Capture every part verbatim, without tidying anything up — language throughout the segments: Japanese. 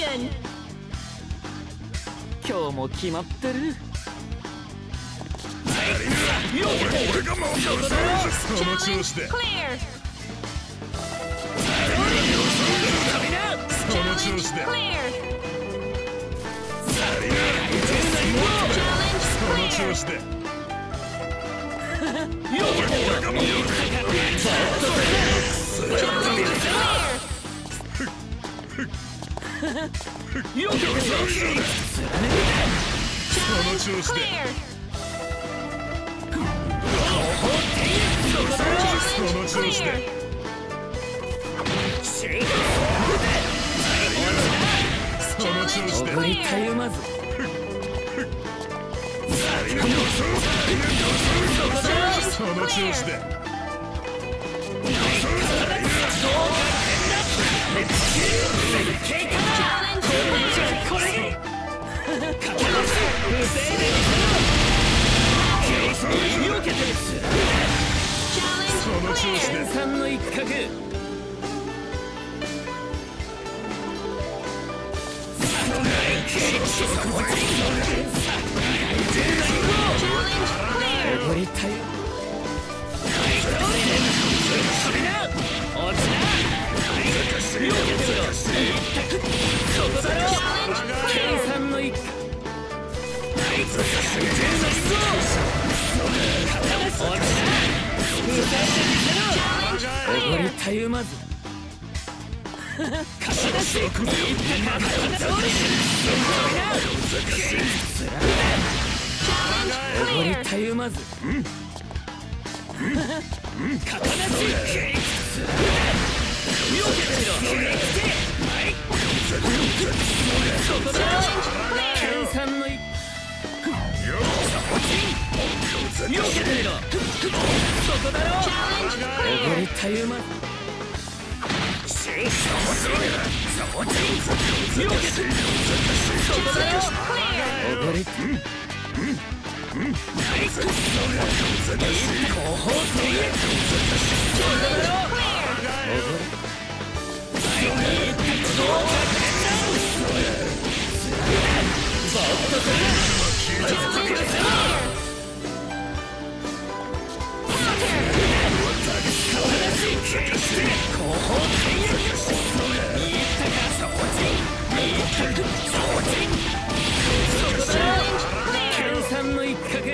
Destruction. 今日も決まってる。 俺が守る。その調子で。 Clear. その調子で。 Clear. その調子で。俺が守る。 その調子で。 その調子で。 その調子で。 怒りたゆまず。 その調子で。 その調子で。 さんの一角。 踊りたい。計算の一角。踊りたゆまず。 踊りたゆまず。 計算の一角。 踊りたゆまず。 踊りたゆまず。 計算の一角。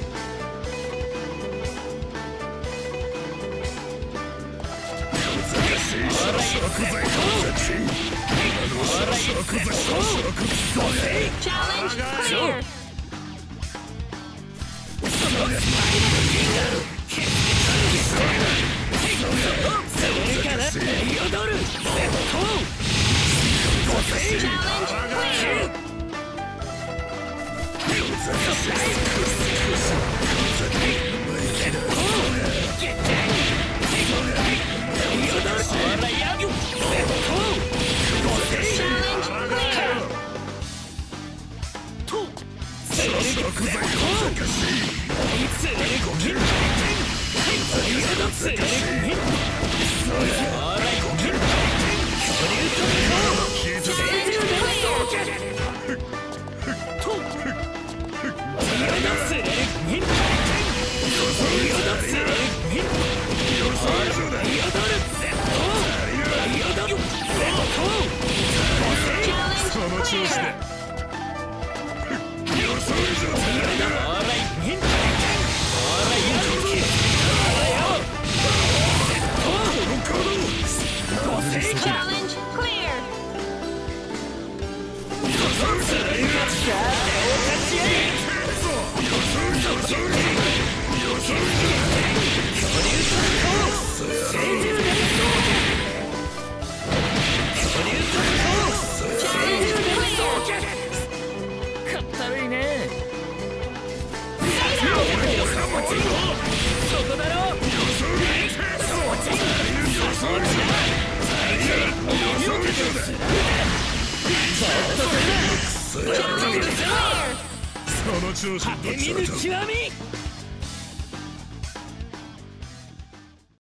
Challenge clear. その調子。 果て見ぬ極み。